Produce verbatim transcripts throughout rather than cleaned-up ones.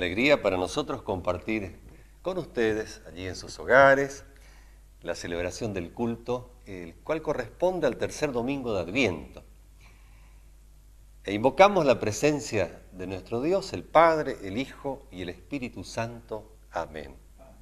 alegría para nosotros compartir con ustedes, allí en sus hogares, la celebración del culto, el cual corresponde al tercer domingo de Adviento. E invocamos la presencia de nuestro Dios, el Padre, el Hijo y el Espíritu Santo. Amén.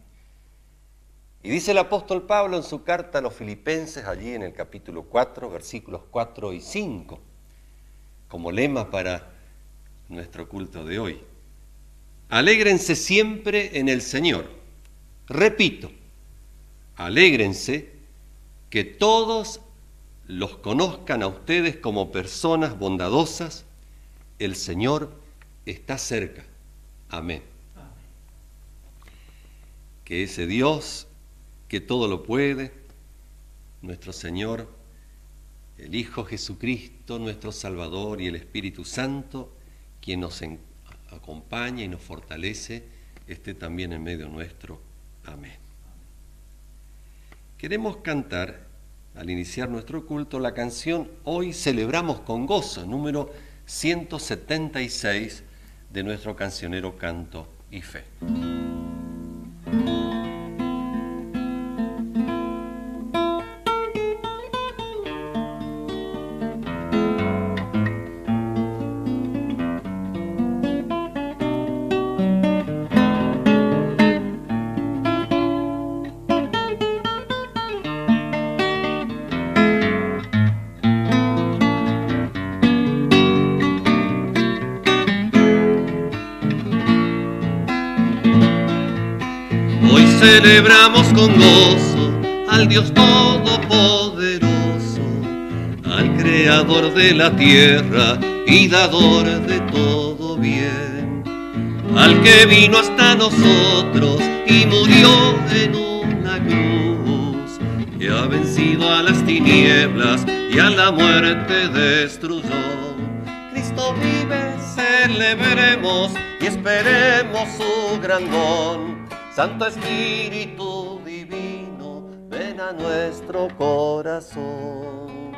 Y dice el apóstol Pablo en su carta a los Filipenses, allí en el capítulo cuatro, versículos cuatro y cinco, como lema para nuestro culto de hoy: alégrense siempre en el Señor. Repito, alégrense, que todos los conozcan a ustedes como personas bondadosas. El Señor está cerca. Amén. Amén. Que ese Dios que todo lo puede, nuestro Señor, el Hijo Jesucristo, nuestro Salvador, y el Espíritu Santo, quien nos acompaña y nos fortalece, esté también en medio nuestro. Amén. Queremos cantar, al iniciar nuestro culto, la canción Hoy celebramos con gozo, número ciento setenta y seis de nuestro cancionero Canto y Fe. Celebramos con gozo al Dios Todopoderoso, al Creador de la tierra y dador de todo bien, al que vino hasta nosotros y murió en una cruz, que ha vencido a las tinieblas y a la muerte destruyó. Cristo vive, celebremos y esperemos su gran don. Santo Espíritu Divino, ven a nuestro corazón.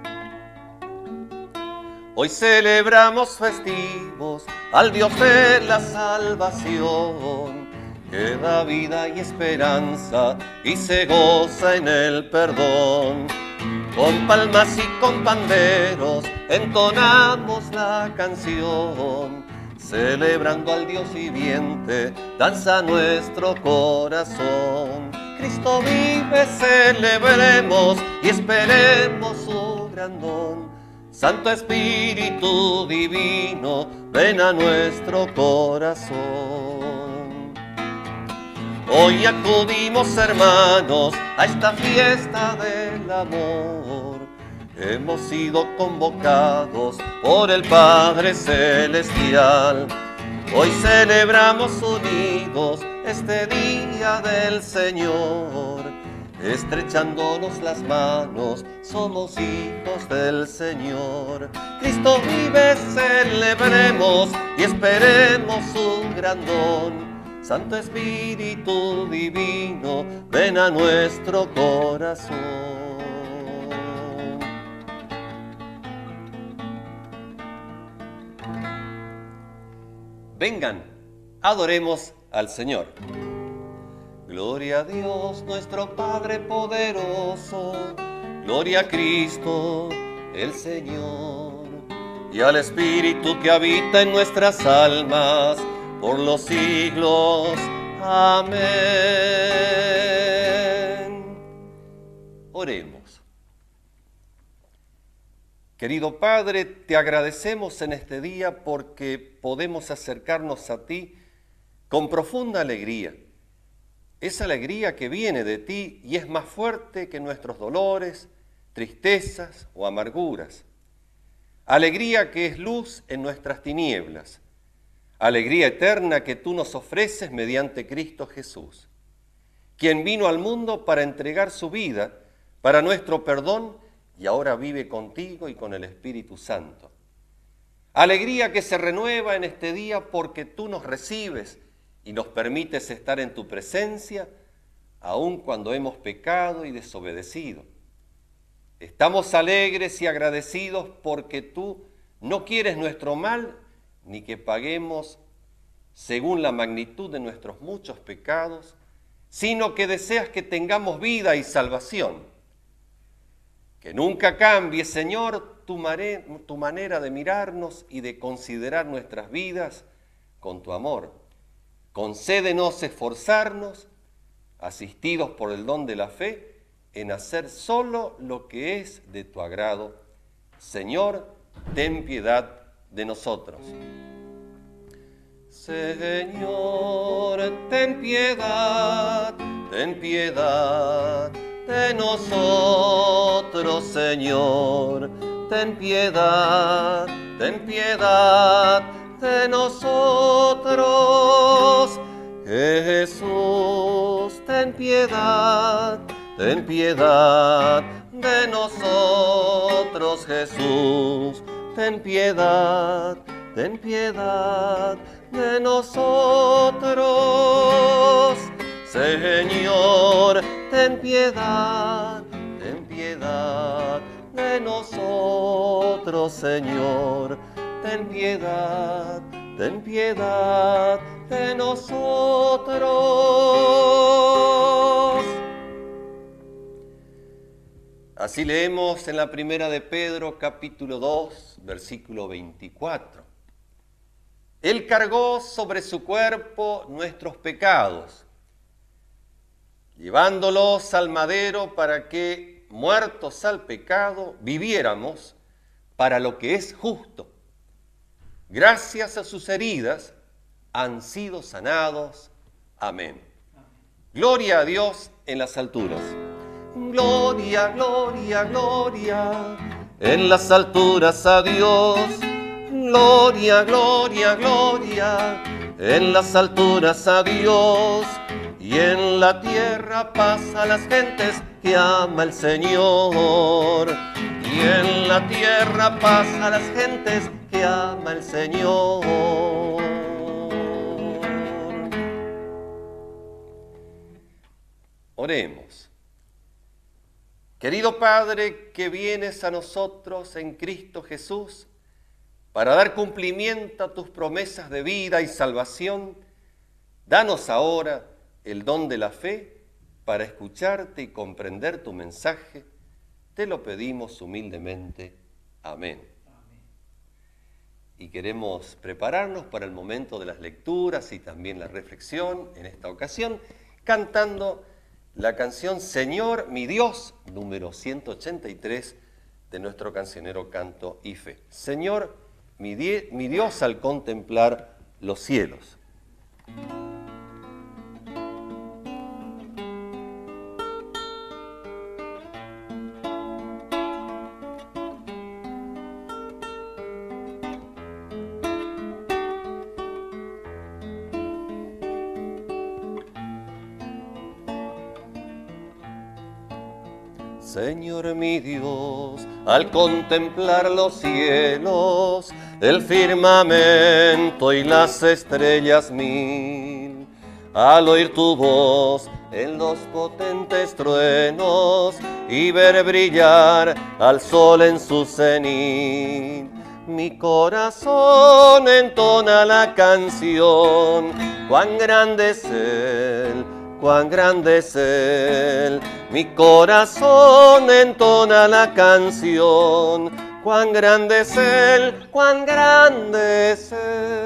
Hoy celebramos festivos al Dios de la salvación, que da vida y esperanza y se goza en el perdón. Con palmas y con panderos entonamos la canción, celebrando al Dios viviente, danza nuestro corazón. Cristo vive, celebremos y esperemos su gran don. Santo Espíritu Divino, ven a nuestro corazón. Hoy acudimos, hermanos, a esta fiesta del amor. Hemos sido convocados por el Padre Celestial. Hoy celebramos unidos este día del Señor. Estrechándonos las manos, somos hijos del Señor. Cristo vive, celebremos y esperemos su gran don. Santo Espíritu Divino, ven a nuestro corazón. Vengan, adoremos al Señor. Gloria a Dios, nuestro Padre poderoso. Gloria a Cristo, el Señor. Y al Espíritu que habita en nuestras almas, por los siglos. Amén. Oremos. Querido Padre, te agradecemos en este día porque podemos acercarnos a ti con profunda alegría. Esa alegría que viene de ti y es más fuerte que nuestros dolores, tristezas o amarguras. Alegría que es luz en nuestras tinieblas. Alegría eterna que tú nos ofreces mediante Cristo Jesús, quien vino al mundo para entregar su vida para nuestro perdón y ahora vive contigo y con el Espíritu Santo. Alegría que se renueva en este día porque tú nos recibes y nos permites estar en tu presencia, aun cuando hemos pecado y desobedecido. Estamos alegres y agradecidos porque tú no quieres nuestro mal, ni que paguemos según la magnitud de nuestros muchos pecados, sino que deseas que tengamos vida y salvación. Que nunca cambie, Señor, tu, mare, tu manera de mirarnos y de considerar nuestras vidas con tu amor. Concédenos esforzarnos, asistidos por el don de la fe, en hacer solo lo que es de tu agrado. Señor, ten piedad de nosotros. Señor, ten piedad, ten piedad de nosotros, Señor, ten piedad, ten piedad de nosotros. Jesús, ten piedad, ten piedad de nosotros, Jesús, ten piedad, ten piedad de nosotros. Señor, ten piedad, ten piedad de nosotros, Señor, ten piedad, ten piedad de nosotros. Así leemos en la primera de Pedro, capítulo dos, versículo veinticuatro. Él cargó sobre su cuerpo nuestros pecados, llevándolos al madero para que, muertos al pecado, viviéramos para lo que es justo. Gracias a sus heridas han sido sanados. Amén. Gloria a Dios en las alturas. Gloria, gloria, gloria, en las alturas a Dios. Gloria, gloria, gloria, en las alturas a Dios. Y en la tierra paz a las gentes que ama el Señor. Y en la tierra paz a las gentes que ama el Señor. Oremos. Querido Padre, que vienes a nosotros en Cristo Jesús para dar cumplimiento a tus promesas de vida y salvación, danos ahora el don de la fe para escucharte y comprender tu mensaje. Te lo pedimos humildemente. Amén. Amén. Y queremos prepararnos para el momento de las lecturas y también la reflexión en esta ocasión, cantando la canción Señor mi Dios, número ciento ochenta y tres de nuestro cancionero Canto y Fe. Señor mi, mi Dios al contemplar los cielos. Señor mi Dios, al contemplar los cielos, el firmamento y las estrellas mil, al oír tu voz en los potentes truenos y ver brillar al sol en su cenit, mi corazón entona la canción, cuán grande es Él, cuán grande es Él. Mi corazón entona la canción, cuán grande es Él, cuán grande es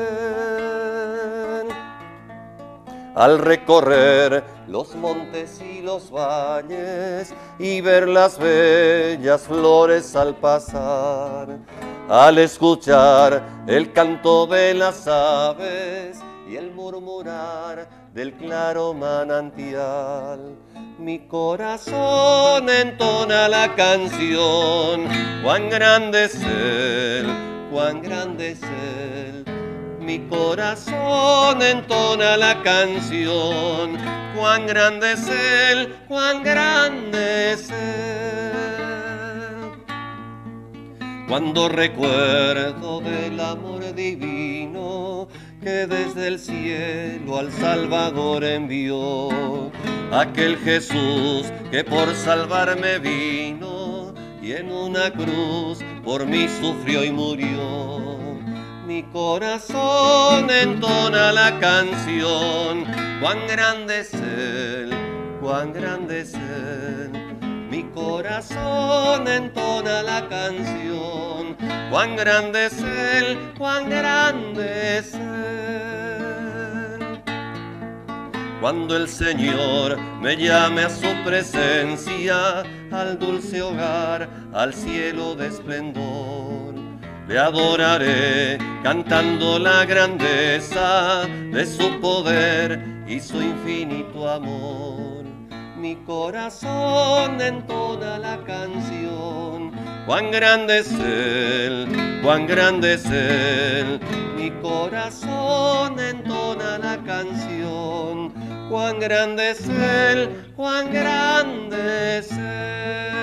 Él. Al recorrer los montes y los valles y ver las bellas flores al pasar, al escuchar el canto de las aves y el murmurar del claro manantial, mi corazón entona la canción, cuán grande es Él, cuán grande es Él. Mi corazón entona la canción, cuán grande es Él, cuán grande es Él. Cuando recuerdo del amor divino que desde el cielo al Salvador envió, aquel Jesús que por salvarme vino y en una cruz por mí sufrió y murió. Mi corazón entona la canción, cuán grande es Él, cuán grande es Él. Mi corazón entona la canción, cuán grande es Él, cuán grande es Él. Cuando el Señor me llame a su presencia, al dulce hogar, al cielo de esplendor, le adoraré cantando la grandeza de su poder y su infinito amor. Mi corazón entona la canción, cuán grande es Él, cuán grande es Él. Mi corazón entona la canción, cuán grande es Él, cuán grande es Él.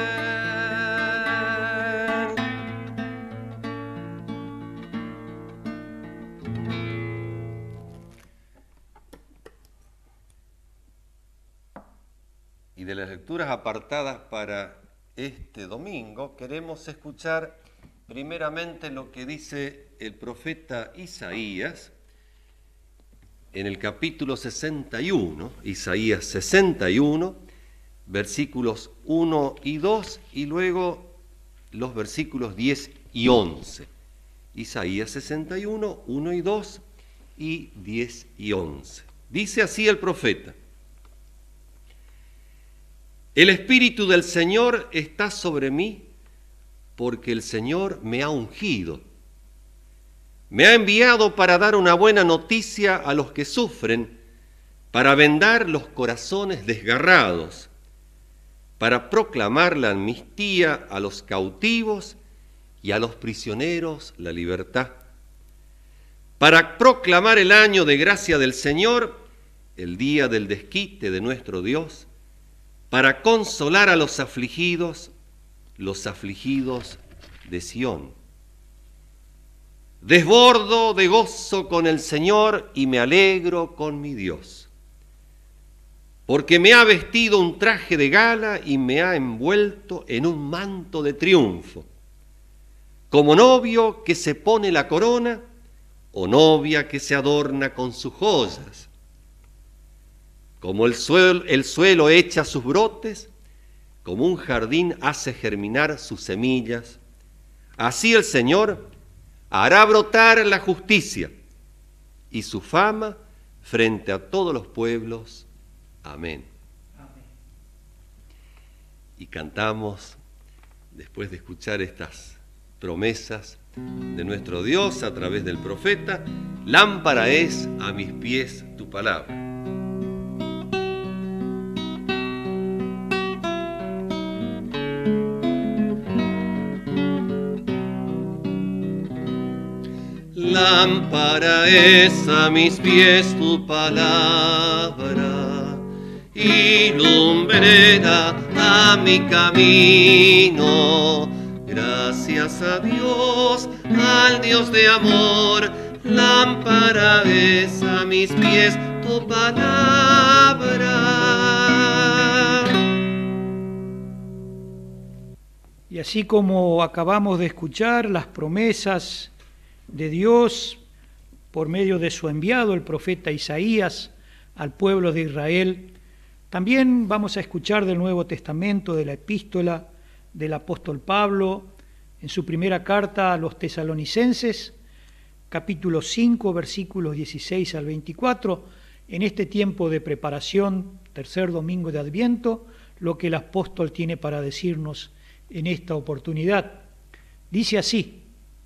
Y de las lecturas apartadas para este domingo, queremos escuchar primeramente lo que dice el profeta Isaías en el capítulo sesenta y uno, Isaías sesenta y uno, versículos uno y dos, y luego los versículos diez y once. Isaías sesenta y uno, uno y dos, y diez y once. Dice así el profeta: el Espíritu del Señor está sobre mí, porque el Señor me ha ungido. Me ha enviado para dar una buena noticia a los que sufren, para vendar los corazones desgarrados, para proclamar la amnistía a los cautivos y a los prisioneros la libertad, para proclamar el año de gracia del Señor, el día del desquite de nuestro Dios, para consolar a los afligidos, los afligidos de Sión. Desbordo de gozo con el Señor y me alegro con mi Dios, porque me ha vestido un traje de gala y me ha envuelto en un manto de triunfo, como novio que se pone la corona o novia que se adorna con sus joyas. Como el suelo, el suelo echa sus brotes, como un jardín hace germinar sus semillas, así el Señor hará brotar la justicia y su fama frente a todos los pueblos. Amén. Amén. Y cantamos, después de escuchar estas promesas de nuestro Dios a través del profeta: lámpara es a mis pies tu palabra. Lámpara es a mis pies tu palabra y lumbrera a mi camino. Gracias a Dios, al Dios de amor, lámpara es a mis pies tu palabra. Y así como acabamos de escuchar las promesas de Dios por medio de su enviado, el profeta Isaías, al pueblo de Israel, también vamos a escuchar del Nuevo Testamento, de la epístola del apóstol Pablo, en su primera carta a los tesalonicenses, capítulo cinco, versículos dieciséis al veinticuatro, en este tiempo de preparación, tercer domingo de Adviento, lo que el apóstol tiene para decirnos en esta oportunidad. Dice así: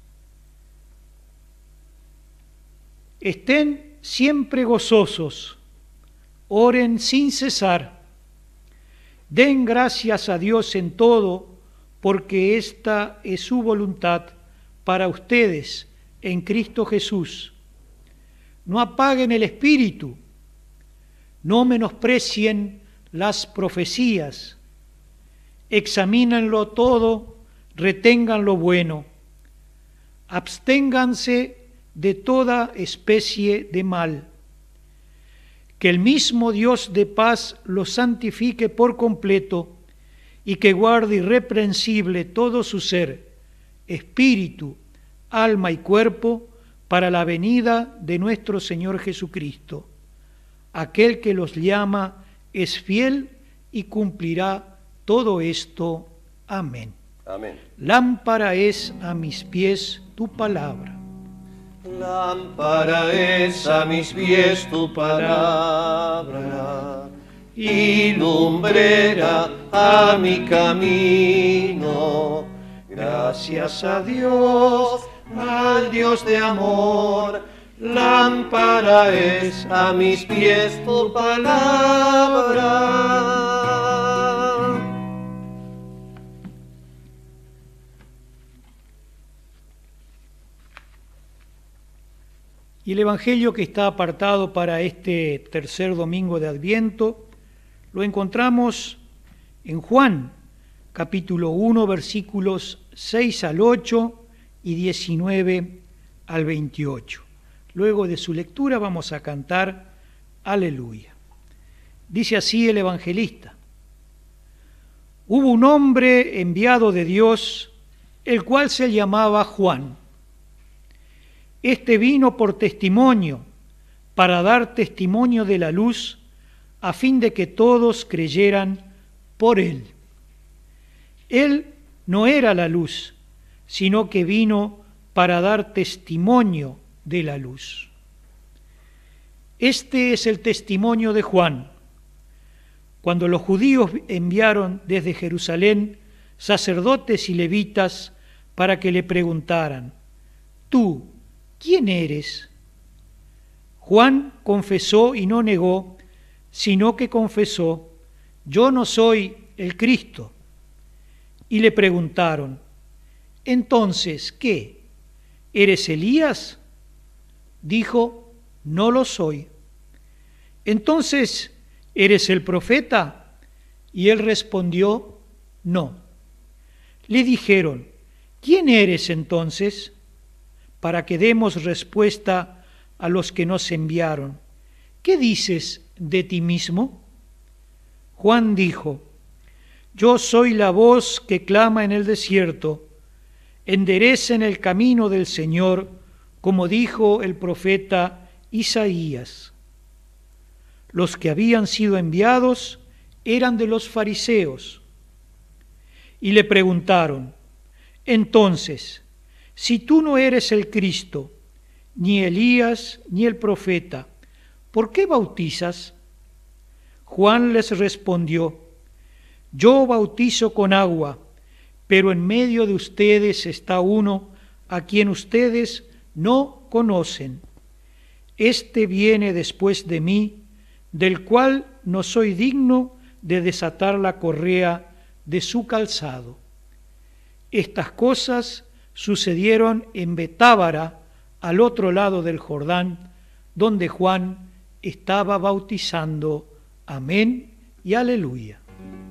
estén siempre gozosos, oren sin cesar, den gracias a Dios en todo, porque esta es su voluntad para ustedes en Cristo Jesús. No apaguen el espíritu, no menosprecien las profecías, examínenlo todo, retengan lo bueno, absténganse de toda especie de mal. Que el mismo Dios de paz los santifique por completo y que guarde irreprensible todo su ser, espíritu, alma y cuerpo, para la venida de nuestro Señor Jesucristo. Aquel que los llama es fiel y cumplirá todo esto. Amén. Amén. Lámpara es a mis pies tu palabra. Lámpara es a mis pies tu palabra y lumbrera a mi camino. Gracias a Dios, al Dios de amor, lámpara es a mis pies tu palabra. Y el Evangelio que está apartado para este tercer domingo de Adviento lo encontramos en Juan, capítulo uno, versículos seis al ocho y diecinueve al veintiocho. Luego de su lectura vamos a cantar Aleluya. Dice así el evangelista: Hubo un hombre enviado de Dios, el cual se llamaba Juan. Este vino por testimonio, para dar testimonio de la luz, a fin de que todos creyeran por él. Él no era la luz, sino que vino para dar testimonio de la luz. Este es el testimonio de Juan. Cuando los judíos enviaron desde Jerusalén sacerdotes y levitas para que le preguntaran: ¿Tú quién eres? Juan confesó y no negó, sino que confesó: Yo no soy el Cristo. Y le preguntaron: Entonces, ¿qué? ¿Eres Elías? Dijo: No lo soy. Entonces, ¿eres el profeta? Y él respondió: No. Le dijeron: ¿Quién eres entonces? Para que demos respuesta a los que nos enviaron. ¿Qué dices de ti mismo? Juan dijo: Yo soy la voz que clama en el desierto, enderecen el camino del Señor, como dijo el profeta Isaías. Los que habían sido enviados eran de los fariseos. Y le preguntaron: Entonces, si tú no eres el Cristo, ni Elías, ni el profeta, ¿por qué bautizas? Juan les respondió: Yo bautizo con agua, pero en medio de ustedes está uno a quien ustedes no conocen. Este viene después de mí, del cual no soy digno de desatar la correa de su calzado. Estas cosas sucedieron en Betábara, al otro lado del Jordán, donde Juan estaba bautizando. Amén y aleluya.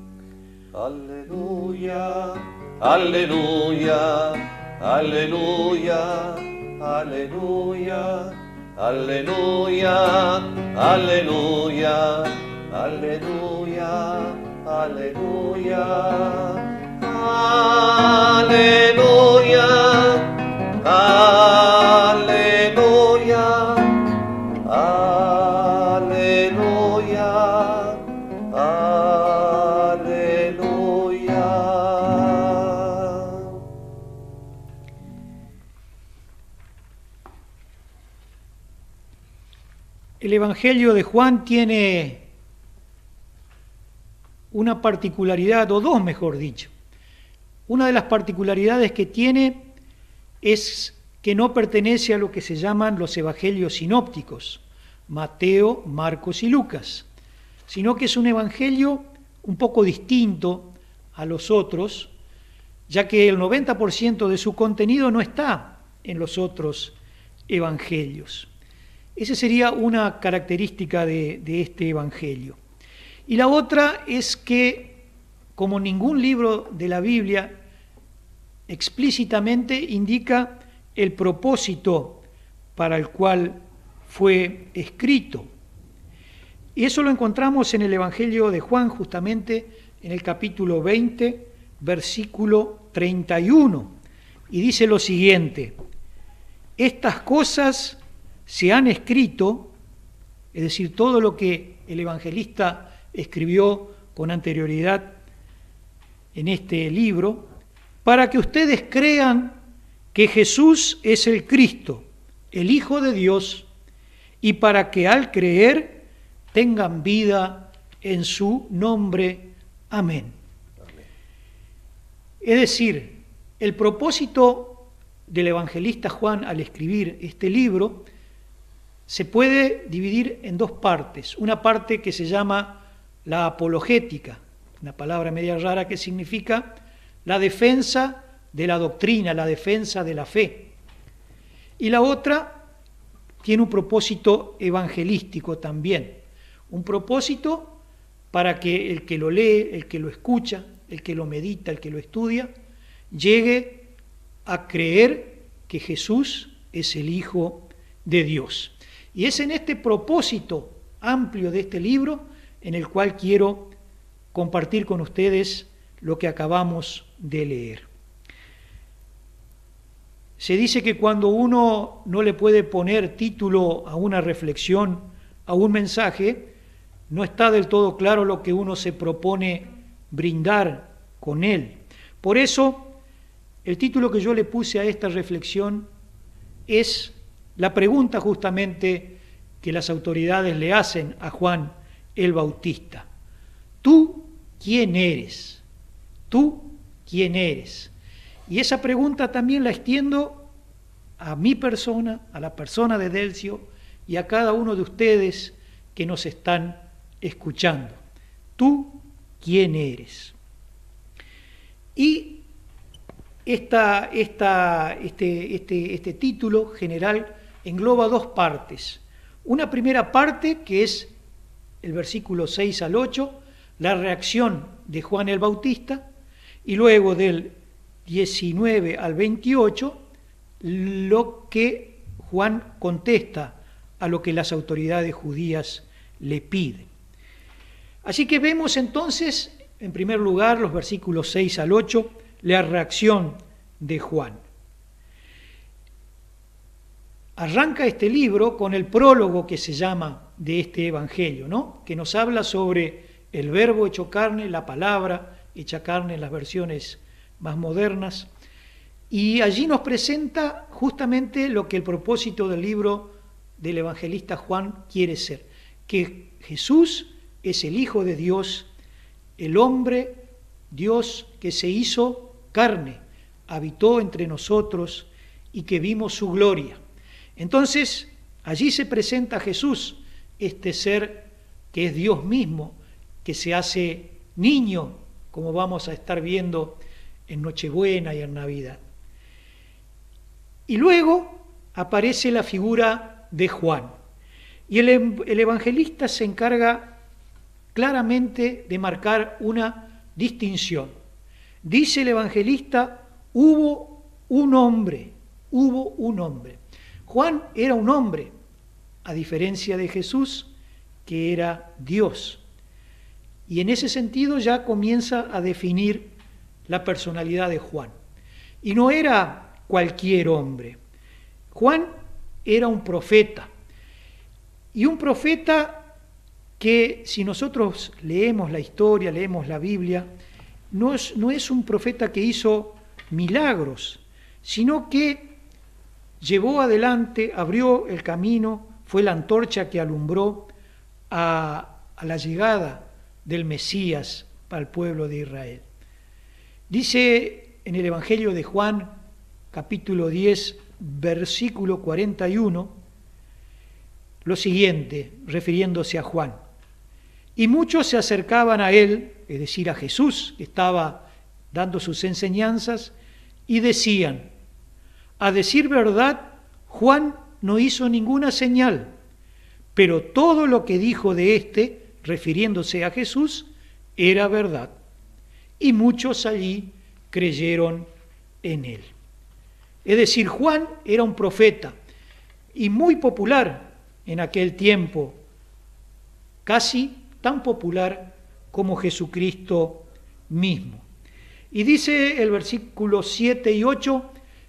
Aleluya, aleluya, aleluya, aleluya, aleluya, aleluya, aleluya, aleluya, aleluya, aleluya, aleluya, aleluya. El Evangelio de Juan tiene una particularidad, o dos mejor dicho. Una de las particularidades que tiene es que no pertenece a lo que se llaman los evangelios sinópticos, Mateo, Marcos y Lucas, sino que es un evangelio un poco distinto a los otros, ya que el noventa por ciento de su contenido no está en los otros evangelios. Esa sería una característica de, de este evangelio. Y la otra es que, como ningún libro de la Biblia explícitamente indica el propósito para el cual fue escrito. Y eso lo encontramos en el Evangelio de Juan, justamente en el capítulo veinte, versículo treinta y uno. Y dice lo siguiente: estas cosas se han escrito, es decir, todo lo que el evangelista escribió con anterioridad en este libro, para que ustedes crean que Jesús es el Cristo, el Hijo de Dios, y para que al creer tengan vida en su nombre. Amén. Amén. Es decir, el propósito del evangelista Juan al escribir este libro se puede dividir en dos partes. Una parte que se llama la apologética, una palabra media rara que significa la defensa de la doctrina, la defensa de la fe. Y la otra tiene un propósito evangelístico también, un propósito para que el que lo lee, el que lo escucha, el que lo medita, el que lo estudia, llegue a creer que Jesús es el Hijo de Dios. Y es en este propósito amplio de este libro en el cual quiero compartir con ustedes lo que acabamos de leer. Se dice que cuando uno no le puede poner título a una reflexión, a un mensaje, no está del todo claro lo que uno se propone brindar con él. Por eso, el título que yo le puse a esta reflexión es la pregunta justamente que las autoridades le hacen a Juan el Bautista. ¿Tú quién eres? ¿Tú quién eres? Y esa pregunta también la extiendo a mi persona, a la persona de Delcio y a cada uno de ustedes que nos están escuchando. ¿Tú quién eres? Y esta, esta, este, este, este título general engloba dos partes. Una primera parte que es el versículo seis al ocho, la reacción de Juan el Bautista, y luego del diecinueve al veintiocho, lo que Juan contesta a lo que las autoridades judías le piden. Así que vemos entonces, en primer lugar, los versículos seis al ocho, la reacción de Juan. Arranca este libro con el prólogo que se llama de este evangelio, ¿no? Que nos habla sobre el verbo hecho carne, la palabra hecha carne en las versiones más modernas, y allí nos presenta justamente lo que el propósito del libro del evangelista Juan quiere ser, que Jesús es el Hijo de Dios, el hombre Dios que se hizo carne, habitó entre nosotros y que vimos su gloria. Entonces, allí se presenta Jesús, este ser que es Dios mismo, que se hace niño, como vamos a estar viendo en Nochebuena y en Navidad. Y luego aparece la figura de Juan. Y el, el evangelista se encarga claramente de marcar una distinción. Dice el evangelista, hubo un hombre, hubo un hombre. Juan era un hombre, a diferencia de Jesús, que era Dios. Y en ese sentido ya comienza a definir la personalidad de Juan. Y no era cualquier hombre. Juan era un profeta. Y un profeta que, si nosotros leemos la historia, leemos la Biblia, no es, no es un profeta que hizo milagros, sino que llevó adelante, abrió el camino, fue la antorcha que alumbró a, a la llegada del Mesías para el pueblo de Israel. Dice en el Evangelio de Juan, capítulo diez, versículo cuarenta y uno, lo siguiente, refiriéndose a Juan. Y muchos se acercaban a él, es decir, a Jesús, que estaba dando sus enseñanzas, y decían, a decir verdad, Juan no hizo ninguna señal, pero todo lo que dijo de éste, refiriéndose a Jesús, era verdad. Y muchos allí creyeron en él. Es decir, Juan era un profeta y muy popular en aquel tiempo, casi tan popular como Jesucristo mismo. Y dice el versículo siete y ocho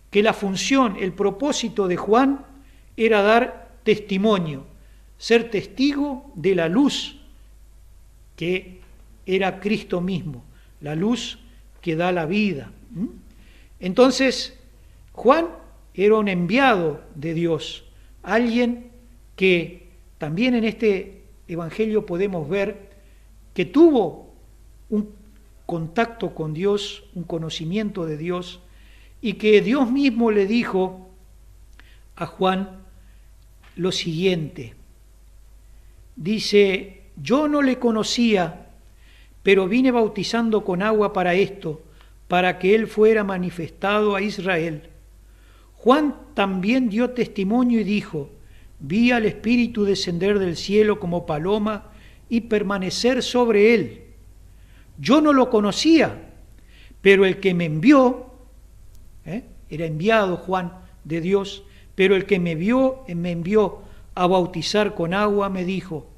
que la función, el propósito de Juan era dar testimonio, ser testigo de la luz que era Cristo mismo, la luz que da la vida. Entonces, Juan era un enviado de Dios, alguien que también en este evangelio podemos ver que tuvo un contacto con Dios, un conocimiento de Dios, y que Dios mismo le dijo a Juan lo siguiente. Dice, yo no le conocía, pero vine bautizando con agua para esto, para que él fuera manifestado a Israel. Juan también dio testimonio y dijo, vi al Espíritu descender del cielo como paloma y permanecer sobre él. Yo no lo conocía, pero el que me envió, ¿eh? era enviado Juan de Dios, pero el que me vio, me envió a bautizar con agua, me dijo,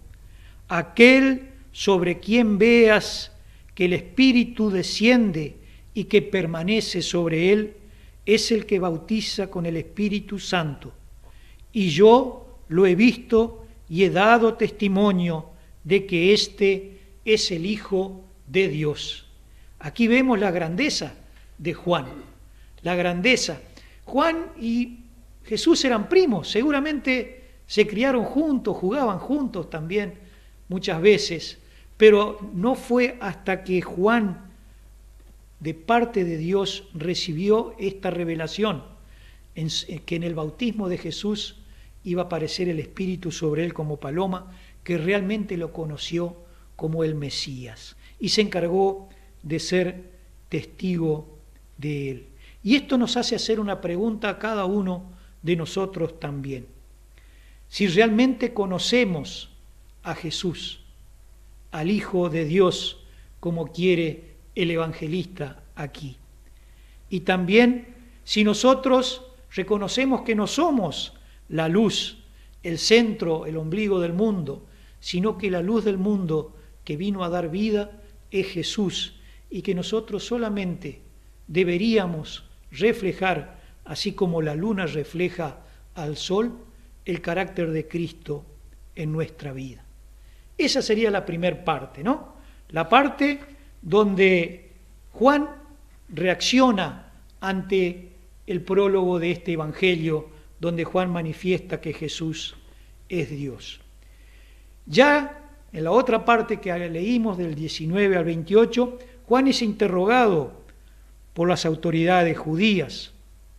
aquel sobre quien veas que el Espíritu desciende y que permanece sobre él, es el que bautiza con el Espíritu Santo. Y yo lo he visto y he dado testimonio de que éste es el Hijo de Dios. Aquí vemos la grandeza de Juan, la grandeza. Juan y Jesús eran primos, seguramente se criaron juntos, jugaban juntos también muchas veces, pero no fue hasta que Juan, de parte de Dios, recibió esta revelación, en, que en el bautismo de Jesús iba a aparecer el Espíritu sobre él como paloma, que realmente lo conoció como el Mesías y se encargó de ser testigo de él. Y esto nos hace hacer una pregunta a cada uno de nosotros también. Si realmente conocemos a Jesús, al Hijo de Dios, como quiere el evangelista aquí. Y también si nosotros reconocemos que no somos la luz, el centro, el ombligo del mundo, sino que la luz del mundo que vino a dar vida es Jesús y que nosotros solamente deberíamos reflejar, así como la luna refleja al sol, el carácter de Cristo en nuestra vida. Esa sería la primera parte, ¿no? La parte donde Juan reacciona ante el prólogo de este evangelio, donde Juan manifiesta que Jesús es Dios. Ya en la otra parte que leímos, del diecinueve al veintiocho, Juan es interrogado por las autoridades judías.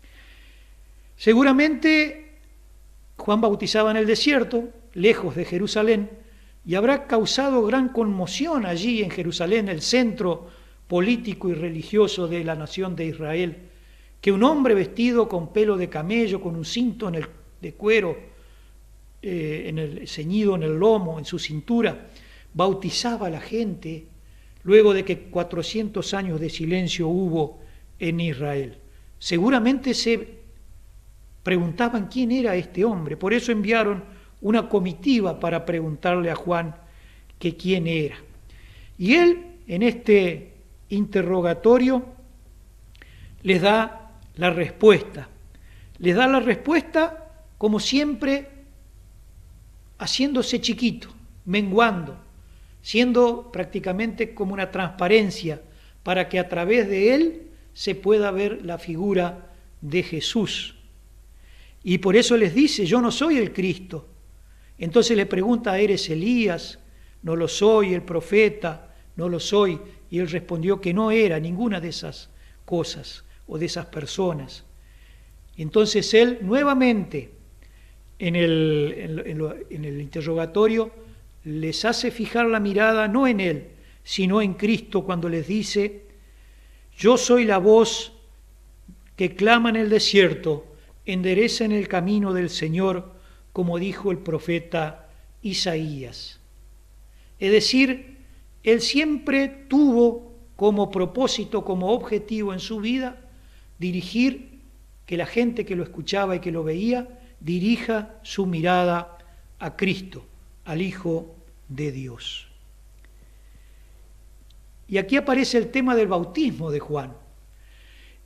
Seguramente Juan bautizaba en el desierto, lejos de Jerusalén, y habrá causado gran conmoción allí en Jerusalén, el centro político y religioso de la nación de Israel, que un hombre vestido con pelo de camello, con un cinto en el, de cuero, eh, en el, ceñido en el lomo, en su cintura, bautizaba a la gente luego de que cuatrocientos años de silencio hubo en Israel. Seguramente se preguntaban quién era este hombre, por eso enviaron una comitiva para preguntarle a Juan que quién era. Y él, en este interrogatorio, les da la respuesta. Les da la respuesta, como siempre, haciéndose chiquito, menguando, siendo prácticamente como una transparencia, para que a través de él se pueda ver la figura de Jesús. Y por eso les dice, yo no soy el Cristo. Entonces le pregunta, ¿eres Elías? No lo soy. El profeta, no lo soy. Y él respondió que no era ninguna de esas cosas o de esas personas. Entonces él nuevamente en el, en, en, lo, en el interrogatorio les hace fijar la mirada no en él, sino en Cristo, cuando les dice, yo soy la voz que clama en el desierto, enderecen el camino del Señor, como dijo el profeta Isaías. Es decir, él siempre tuvo como propósito, como objetivo en su vida, dirigir, que la gente que lo escuchaba y que lo veía, dirija su mirada a Cristo, al Hijo de Dios. Y aquí aparece el tema del bautismo de Juan.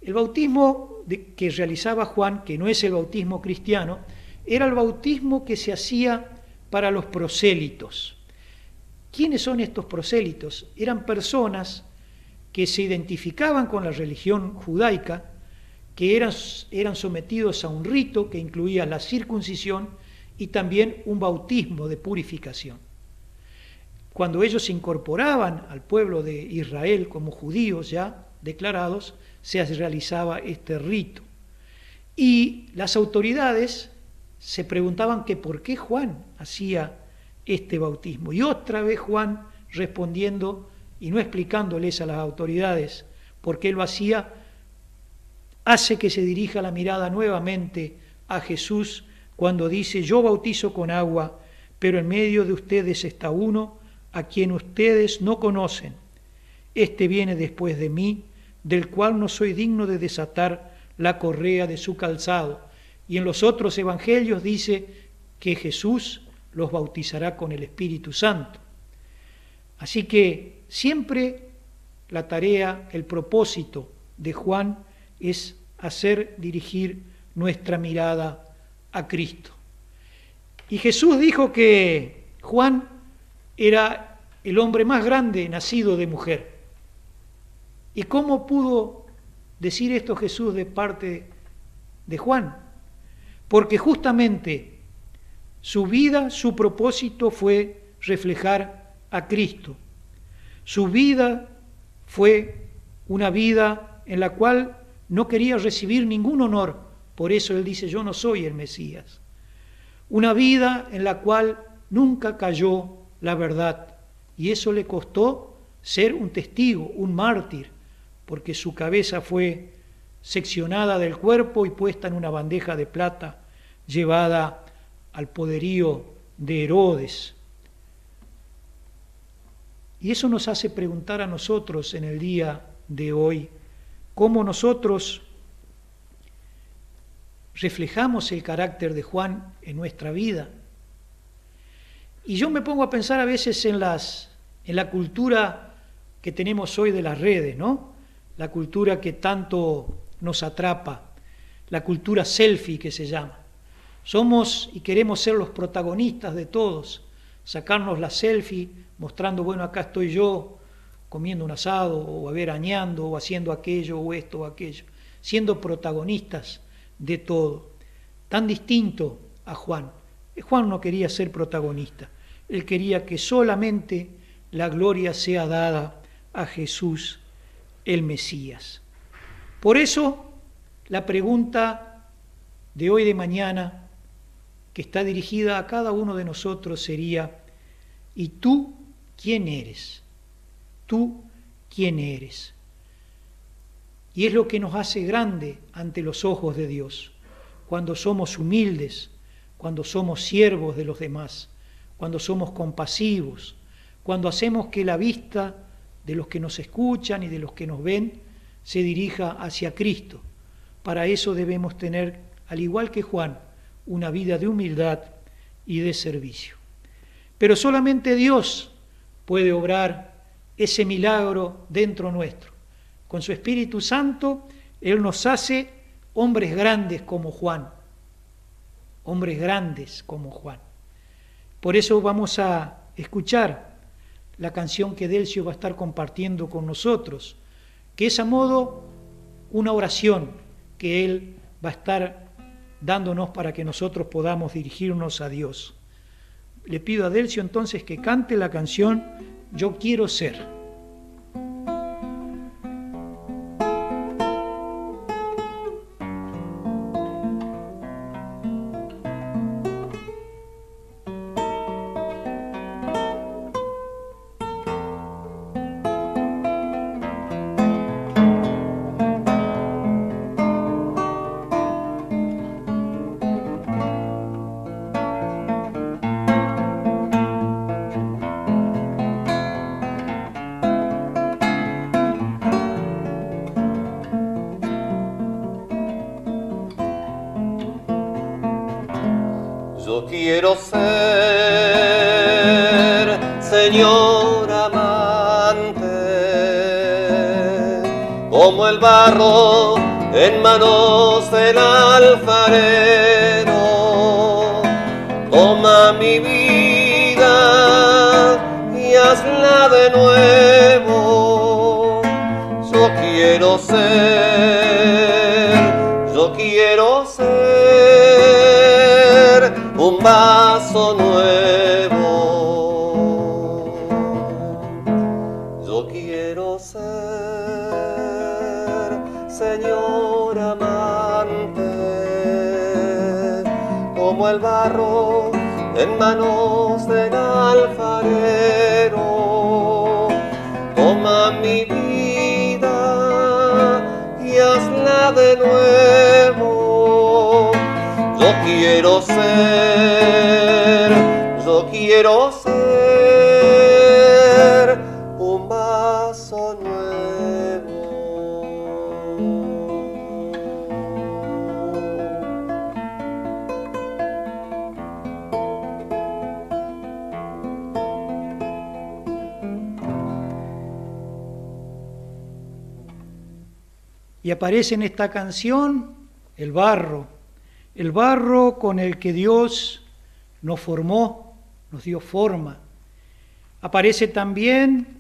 El bautismo de, que realizaba Juan, que no es el bautismo cristiano, era el bautismo que se hacía para los prosélitos. ¿Quiénes son estos prosélitos? Eran personas que se identificaban con la religión judaica, que eran, eran sometidos a un rito que incluía la circuncisión y también un bautismo de purificación. Cuando ellos se incorporaban al pueblo de Israel como judíos ya declarados, se realizaba este rito. Y las autoridades se preguntaban que por qué Juan hacía este bautismo. Y otra vez Juan respondiendo y no explicándoles a las autoridades por qué lo hacía, hace que se dirija la mirada nuevamente a Jesús cuando dice: yo bautizo con agua, pero en medio de ustedes está uno a quien ustedes no conocen. Este viene después de mí, del cual no soy digno de desatar la correa de su calzado. Y en los otros evangelios dice que Jesús los bautizará con el Espíritu Santo. Así que siempre la tarea, el propósito de Juan es hacer dirigir nuestra mirada a Cristo. Y Jesús dijo que Juan era el hombre más grande nacido de mujer. ¿Y cómo pudo decir esto Jesús de parte de Juan? Porque justamente su vida, su propósito fue reflejar a Cristo. Su vida fue una vida en la cual no quería recibir ningún honor, por eso él dice: yo no soy el Mesías. Una vida en la cual nunca cayó la verdad, y eso le costó ser un testigo, un mártir, porque su cabeza fue seccionada del cuerpo y puesta en una bandeja de plata, llevada al poderío de Herodes. Y eso nos hace preguntar a nosotros en el día de hoy, cómo nosotros reflejamos el carácter de Juan en nuestra vida. Y yo me pongo a pensar a veces en, las, en la cultura que tenemos hoy de las redes, ¿no? La cultura que tanto nos atrapa, la cultura selfie que se llama. Somos y queremos ser los protagonistas de todos, sacarnos la selfie mostrando: bueno, acá estoy yo comiendo un asado, o averañando, o haciendo aquello, o esto, o aquello, siendo protagonistas de todo. Tan distinto a Juan. Juan no quería ser protagonista, él quería que solamente la gloria sea dada a Jesús, el Mesías. Por eso, la pregunta de hoy de mañana, que está dirigida a cada uno de nosotros, sería: ¿y tú quién eres? ¿Tú quién eres? Y es lo que nos hace grande ante los ojos de Dios, cuando somos humildes, cuando somos siervos de los demás, cuando somos compasivos, cuando hacemos que la vista de los que nos escuchan y de los que nos ven se dirija hacia Cristo. Para eso debemos tener, al igual que Juan, una vida de humildad y de servicio. Pero solamente Dios puede obrar ese milagro dentro nuestro. Con su Espíritu Santo, Él nos hace hombres grandes como Juan, hombres grandes como Juan. Por eso vamos a escuchar la canción que Delcio va a estar compartiendo con nosotros, que es a modo una oración que Él va a estar dándonos para que nosotros podamos dirigirnos a Dios. Le pido a Delcio entonces que cante la canción Yo quiero ser. Yo quiero ser, Señor amante, como el barro en manos del alfarero. Toma mi vida y hazla de nuevo. Yo quiero ser, yo quiero ser un vaso nuevo. Yo quiero ser, Señor amante, como el barro en manos del alfarero. Toma mi vida y hazla de nuevo. Yo quiero ser, yo quiero ser un vaso nuevo. Y aparece en esta canción el barro, el barro con el que Dios nos formó, nos dio forma. Aparece también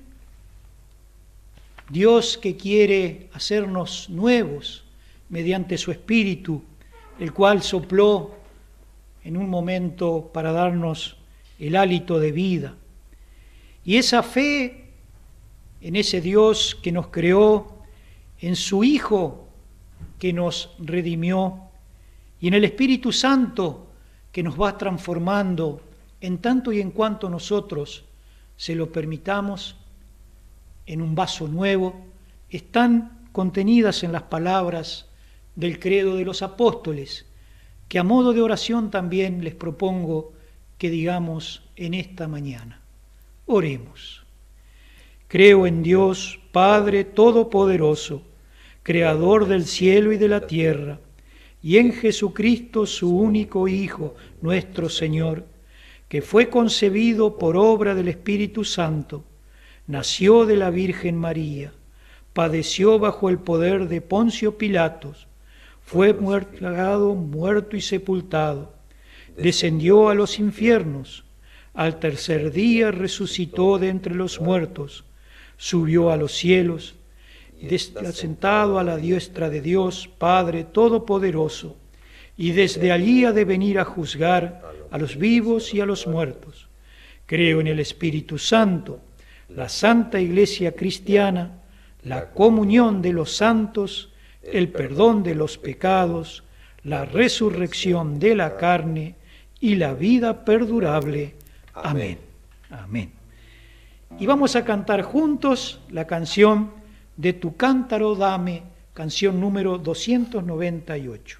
Dios que quiere hacernos nuevos mediante su Espíritu, el cual sopló en un momento para darnos el hálito de vida. Y esa fe en ese Dios que nos creó, en su Hijo que nos redimió y en el Espíritu Santo que nos va transformando en tanto y en cuanto nosotros se lo permitamos en un vaso nuevo, están contenidas en las palabras del credo de los apóstoles, que a modo de oración también les propongo que digamos en esta mañana. Oremos. Creo en Dios, Padre Todopoderoso, Creador del cielo y de la tierra, y en Jesucristo, su único Hijo, nuestro Señor, que fue concebido por obra del Espíritu Santo, nació de la Virgen María, padeció bajo el poder de Poncio Pilatos, fue muerto, muerto y sepultado, descendió a los infiernos, al tercer día resucitó de entre los muertos, subió a los cielos, desde sentado a la diestra de Dios, Padre Todopoderoso, y desde allí ha de venir a juzgar a los vivos y a los muertos. Creo en el Espíritu Santo, la Santa Iglesia Cristiana, la comunión de los santos, el perdón de los pecados, la resurrección de la carne y la vida perdurable. Amén. Amén. Y vamos a cantar juntos la canción De tu cántaro dame, canción número doscientos noventa y ocho.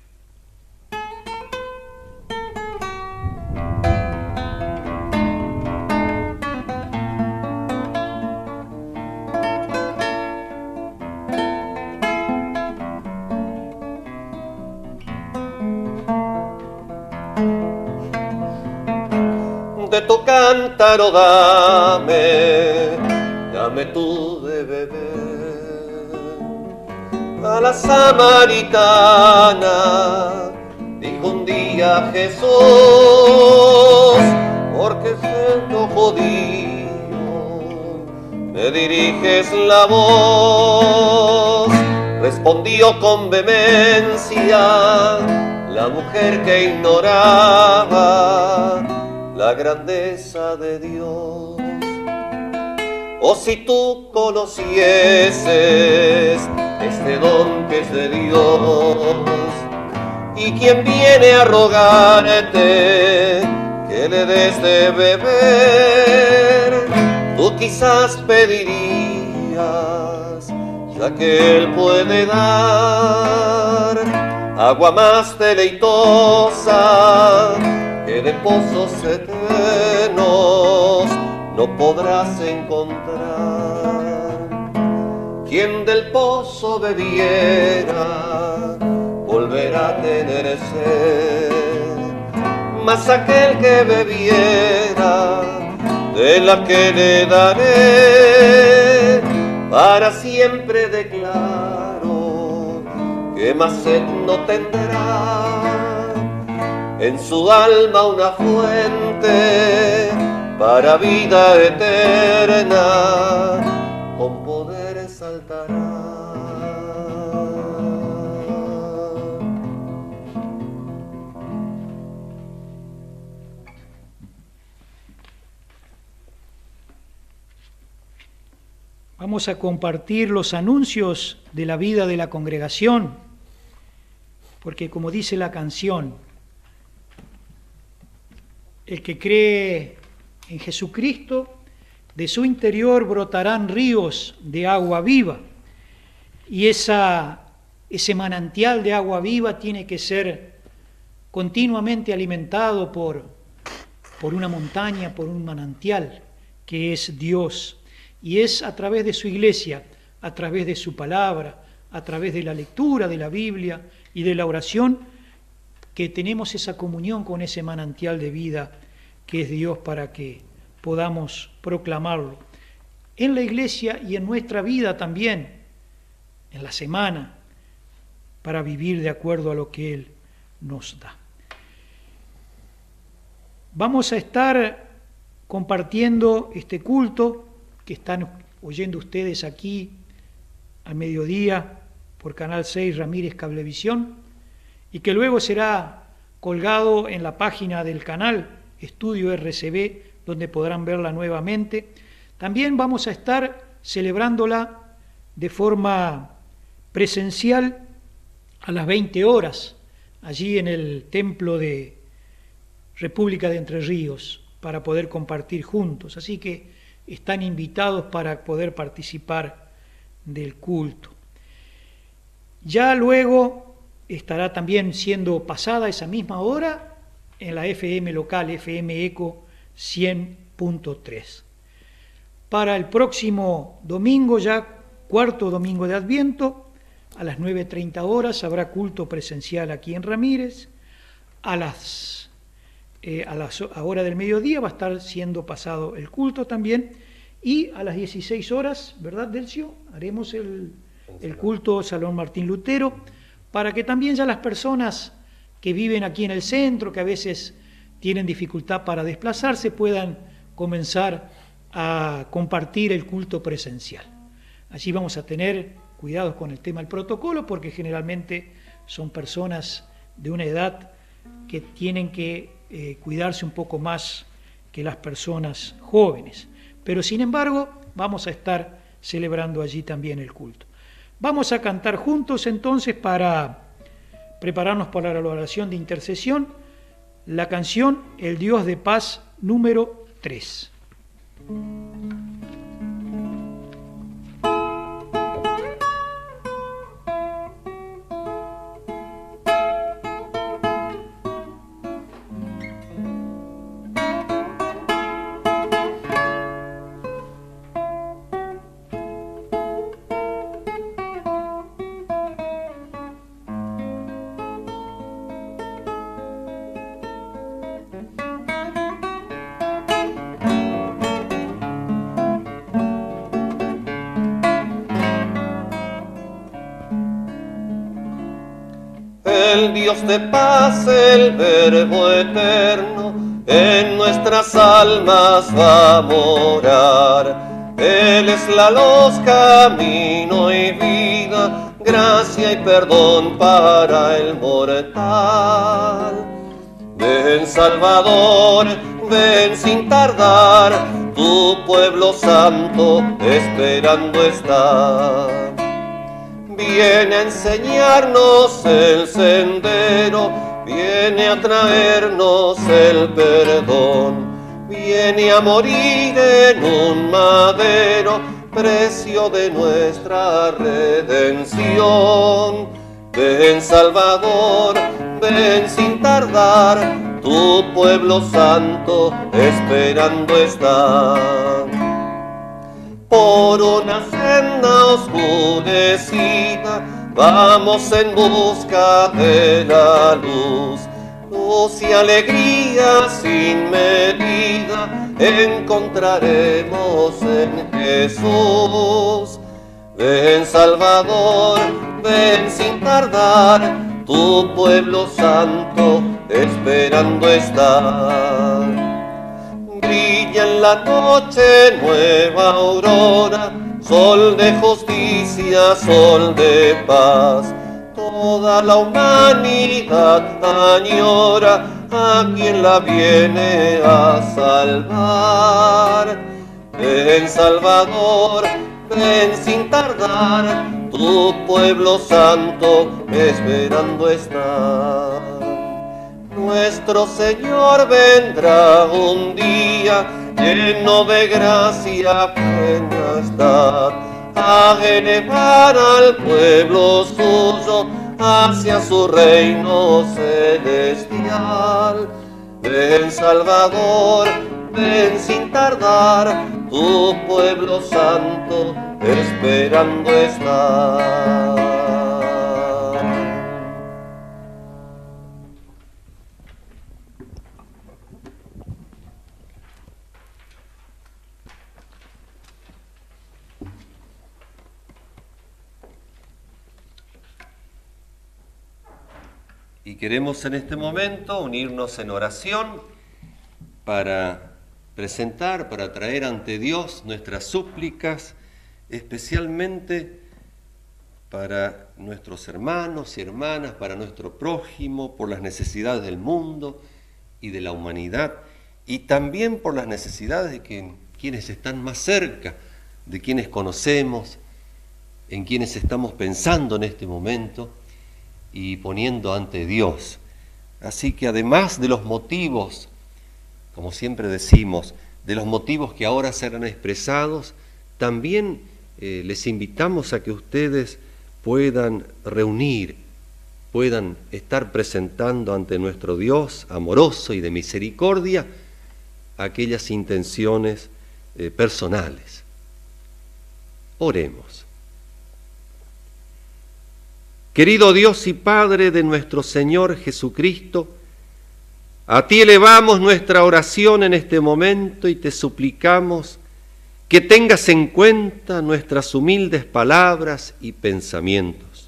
De tu cántaro dame, dame tú de beber. A la samaritana dijo un día Jesús, porque siendo judío me diriges la voz. Respondió con vehemencia la mujer que ignoraba la grandeza de Dios. Oh, si tú conocieses este don que es de Dios, y quien viene a rogarte que le des de beber, tú quizás pedirías, ya que Él puede dar agua más deleitosa que de pozos eternos no podrás encontrar. Quien del pozo bebiera volverá a tener sed, mas aquel que bebiera de la que le daré, para siempre declaro que más sed no tendrá, en su alma una fuente para vida eterna, con poder saltará. Vamos a compartir los anuncios de la vida de la congregación, porque como dice la canción, el que cree en Jesucristo, de su interior brotarán ríos de agua viva, y esa, ese manantial de agua viva tiene que ser continuamente alimentado por, por una montaña, por un manantial, que es Dios. Y es a través de su iglesia, a través de su palabra, a través de la lectura de la Biblia y de la oración, que tenemos esa comunión con ese manantial de vida que es Dios, para que podamos proclamarlo en la iglesia y en nuestra vida también, en la semana, para vivir de acuerdo a lo que Él nos da. Vamos a estar compartiendo este culto que están oyendo ustedes aquí al mediodía por Canal seis Ramírez Cablevisión, y que luego será colgado en la página del canal Estudio R C B, donde podrán verla nuevamente. También vamos a estar celebrándola de forma presencial a las veinte horas, allí en el Templo de República de Entre Ríos, para poder compartir juntos. Así que están invitados para poder participar del culto. Ya luego estará también siendo pasada esa misma hora en la F M local, F M Eco cien punto tres. Para el próximo domingo, ya cuarto domingo de Adviento, a las nueve treinta horas habrá culto presencial aquí en Ramírez. A las Eh, a la hora del mediodía va a estar siendo pasado el culto también, y a las dieciséis horas, ¿verdad, Delcio? Haremos el, el culto Salón Martín Lutero, para que también ya las personas que viven aquí en el centro, que a veces tienen dificultad para desplazarse, puedan comenzar a compartir el culto presencial. Allí vamos a tener cuidados con el tema del protocolo, porque generalmente son personas de una edad que tienen que Eh, cuidarse un poco más que las personas jóvenes, pero sin embargo vamos a estar celebrando allí también el culto. Vamos a cantar juntos entonces, para prepararnos para la oración de intercesión, la canción El Dios de Paz número tres. El Dios de paz, el Verbo eterno, en nuestras almas va a morar. Él es la luz, camino y vida, gracia y perdón para el mortal. Ven Salvador, ven sin tardar, tu pueblo santo esperando está. Viene a enseñarnos el sendero, viene a traernos el perdón, viene a morir en un madero, precio de nuestra redención. Ven Salvador, ven sin tardar, tu pueblo santo esperando está. Por una senda oscurecida vamos en busca de la luz. Luz y alegría sin medida encontraremos en Jesús. Ven Salvador, ven sin tardar, tu pueblo santo esperando está. Brilla en la noche nueva aurora, sol de justicia, sol de paz. Toda la humanidad añora a quien la viene a salvar. Ven Salvador, ven sin tardar, tu pueblo santo esperando está. Nuestro Señor vendrá un día lleno de gracia, majestad, a elevar al pueblo suyo hacia su reino celestial. Ven Salvador, ven sin tardar, tu pueblo santo esperando está. Y queremos en este momento unirnos en oración para presentar, para traer ante Dios nuestras súplicas, especialmente para nuestros hermanos y hermanas, para nuestro prójimo, por las necesidades del mundo y de la humanidad, y también por las necesidades de que, quienes están más cerca, de quienes conocemos, en quienes estamos pensando en este momento y poniendo ante Dios. Así que además de los motivos, como siempre decimos, de los motivos que ahora serán expresados, también eh, les invitamos a que ustedes puedan reunir, puedan estar presentando ante nuestro Dios amoroso y de misericordia aquellas intenciones eh, personales. Oremos. Querido Dios y Padre de nuestro Señor Jesucristo, a ti elevamos nuestra oración en este momento y te suplicamos que tengas en cuenta nuestras humildes palabras y pensamientos.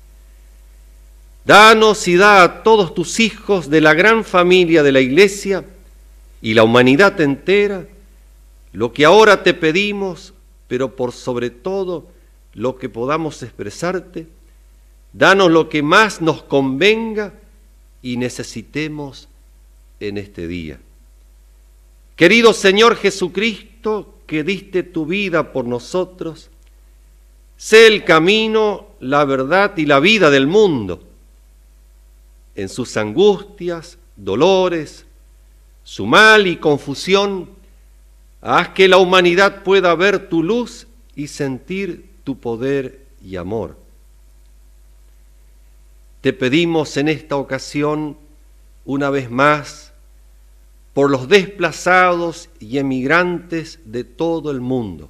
Danos y da a todos tus hijos de la gran familia de la Iglesia y la humanidad entera lo que ahora te pedimos, pero por sobre todo lo que podamos expresarte. Danos lo que más nos convenga y necesitemos en este día. Querido Señor Jesucristo, que diste tu vida por nosotros, sé el camino, la verdad y la vida del mundo. En sus angustias, dolores, su mal y confusión, haz que la humanidad pueda ver tu luz y sentir tu poder y amor. Te pedimos en esta ocasión, una vez más, por los desplazados y emigrantes de todo el mundo.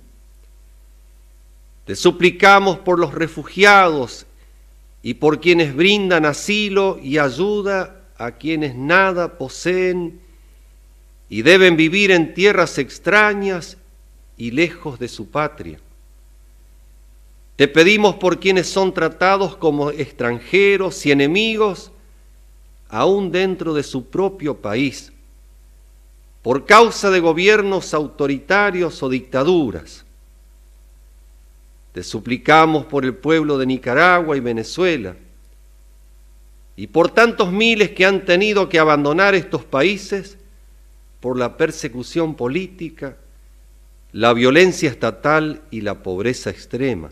Te suplicamos por los refugiados y por quienes brindan asilo y ayuda a quienes nada poseen y deben vivir en tierras extrañas y lejos de su patria. Te pedimos por quienes son tratados como extranjeros y enemigos, aún dentro de su propio país, por causa de gobiernos autoritarios o dictaduras. Te suplicamos por el pueblo de Nicaragua y Venezuela, y por tantos miles que han tenido que abandonar estos países por la persecución política, la violencia estatal y la pobreza extrema.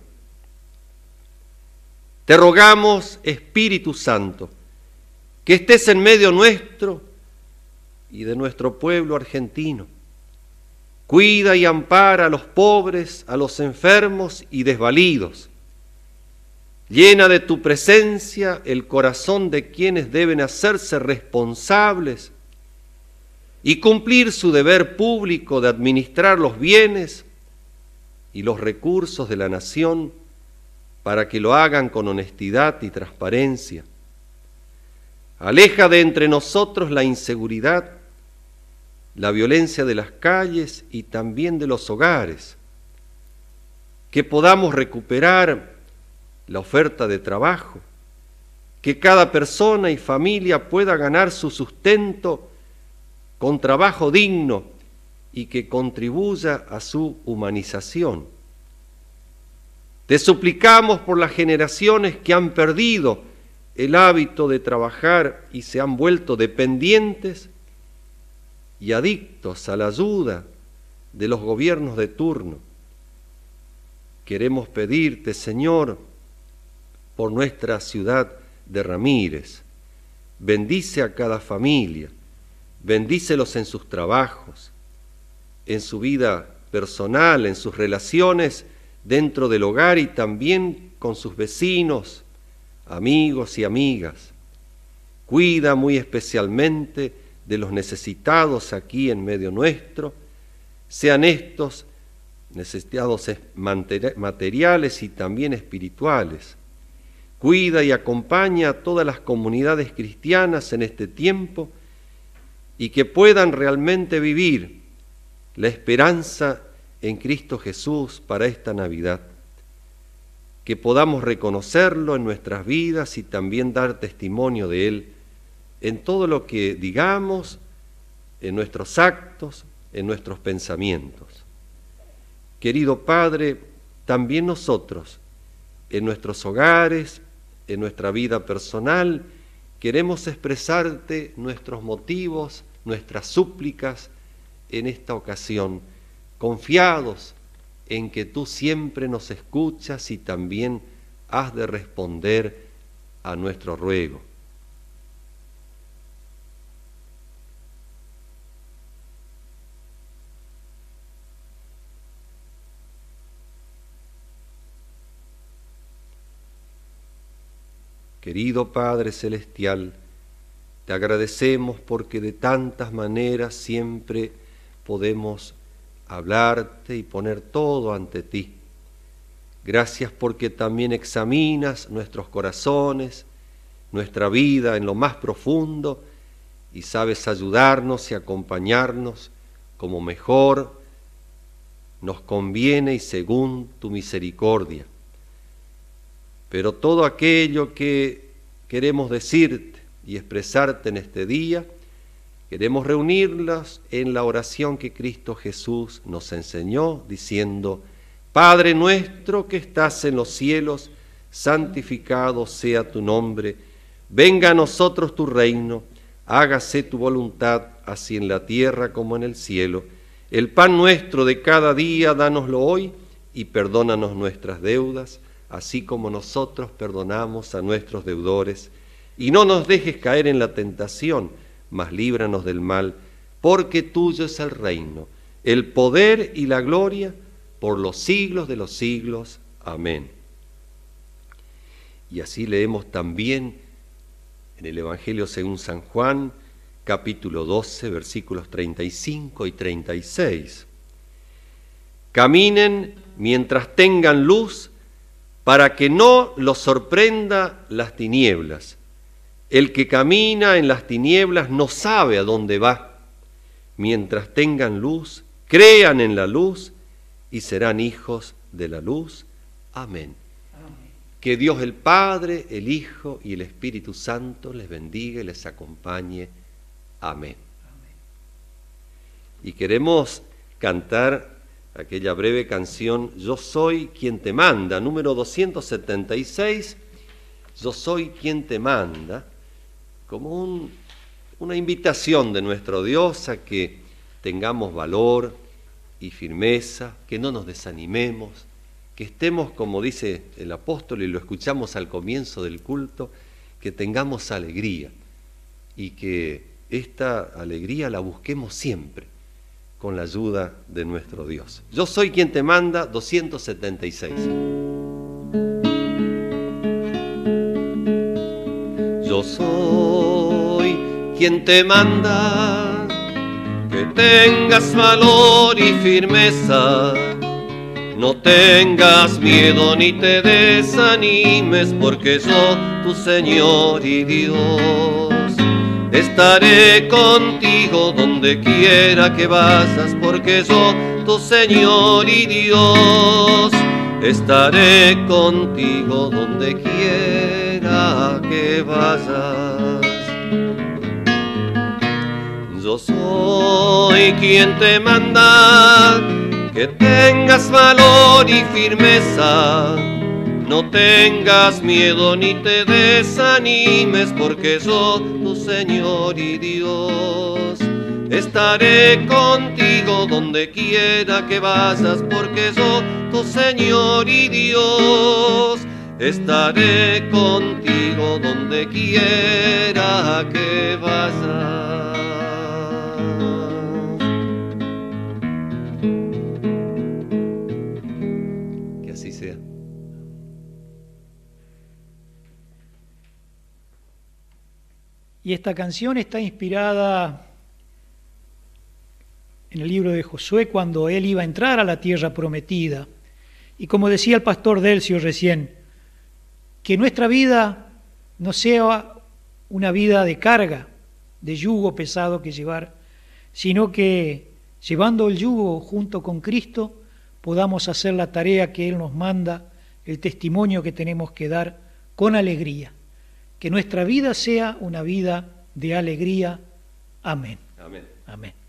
Te rogamos, Espíritu Santo, que estés en medio nuestro y de nuestro pueblo argentino. Cuida y ampara a los pobres, a los enfermos y desvalidos. Llena de tu presencia el corazón de quienes deben hacerse responsables y cumplir su deber público de administrar los bienes y los recursos de la nación, para que lo hagan con honestidad y transparencia. Aleja de entre nosotros la inseguridad, la violencia de las calles y también de los hogares. que podamos recuperar la oferta de trabajo, que cada persona y familia pueda ganar su sustento con trabajo digno y que contribuya a su humanización. Te suplicamos por las generaciones que han perdido el hábito de trabajar y se han vuelto dependientes y adictos a la ayuda de los gobiernos de turno. Queremos pedirte, Señor, por nuestra ciudad de Ramírez, bendice a cada familia, bendícelos en sus trabajos, en su vida personal, en sus relaciones dentro del hogar y también con sus vecinos, amigos y amigas. Cuida muy especialmente de los necesitados aquí en medio nuestro, sean estos necesitados materiales y también espirituales. Cuida y acompaña a todas las comunidades cristianas en este tiempo y que puedan realmente vivir la esperanza en Cristo Jesús para esta Navidad. Que podamos reconocerlo en nuestras vidas y también dar testimonio de Él en todo lo que digamos, en nuestros actos, en nuestros pensamientos. Querido Padre, también nosotros, en nuestros hogares, en nuestra vida personal, queremos expresarte nuestros motivos, nuestras súplicas en esta ocasión, confiados en que tú siempre nos escuchas y también has de responder a nuestro ruego. Querido Padre Celestial, te agradecemos porque de tantas maneras siempre podemos hablarte y poner todo ante ti. Gracias porque también examinas nuestros corazones, nuestra vida en lo más profundo y sabes ayudarnos y acompañarnos como mejor nos conviene y según tu misericordia. Pero todo aquello que queremos decirte y expresarte en este día, queremos reunirlas en la oración que Cristo Jesús nos enseñó, diciendo: Padre nuestro que estás en los cielos, santificado sea tu nombre. Venga a nosotros tu reino, hágase tu voluntad, así en la tierra como en el cielo. El pan nuestro de cada día, dánoslo hoy, y perdónanos nuestras deudas, así como nosotros perdonamos a nuestros deudores. Y no nos dejes caer en la tentación, mas líbranos del mal, porque tuyo es el reino, el poder y la gloria, por los siglos de los siglos. Amén. Y así leemos también en el Evangelio según San Juan, capítulo doce, versículos treinta y cinco y treinta y seis. Caminen mientras tengan luz, para que no los sorprenda las tinieblas. El que camina en las tinieblas no sabe a dónde va. Mientras tengan luz, crean en la luz y serán hijos de la luz. Amén. Amén. Que Dios el Padre, el Hijo y el Espíritu Santo les bendiga y les acompañe. Amén. Amén. Y queremos cantar aquella breve canción Yo soy quien te manda, número doscientos setenta y seis, Yo soy quien te manda, como un, una invitación de nuestro Dios a que tengamos valor y firmeza, que no nos desanimemos, que estemos, como dice el apóstol y lo escuchamos al comienzo del culto, que tengamos alegría y que esta alegría la busquemos siempre con la ayuda de nuestro Dios. Yo soy quien te manda, doscientos setenta y seis. Yo soy quien te manda, que tengas valor y firmeza, no tengas miedo ni te desanimes, porque yo, tu Señor y Dios, estaré contigo donde quiera que vayas, porque yo, tu Señor y Dios, estaré contigo donde quiera que vayas. Yo soy quien te manda que tengas valor y firmeza, no tengas miedo ni te desanimes, porque yo, tu Señor y Dios, estaré contigo donde quiera que vayas, porque yo, tu Señor y Dios, estaré contigo donde quiera que vayas. Que así sea. Y esta canción está inspirada en el libro de Josué, cuando él iba a entrar a la tierra prometida. Y como decía el pastor Delcio recién, que nuestra vida no sea una vida de carga, de yugo pesado que llevar, sino que llevando el yugo junto con Cristo podamos hacer la tarea que Él nos manda, el testimonio que tenemos que dar con alegría. Que nuestra vida sea una vida de alegría. Amén. Amén. Amén.